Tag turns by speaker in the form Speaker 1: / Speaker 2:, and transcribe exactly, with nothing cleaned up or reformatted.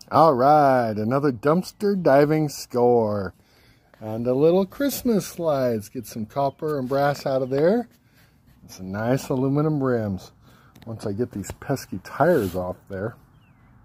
Speaker 1: All right, another dumpster diving score. And the little Christmas slides. Get some copper and brass out of there. Some nice aluminum rims. Once I get these pesky tires off there.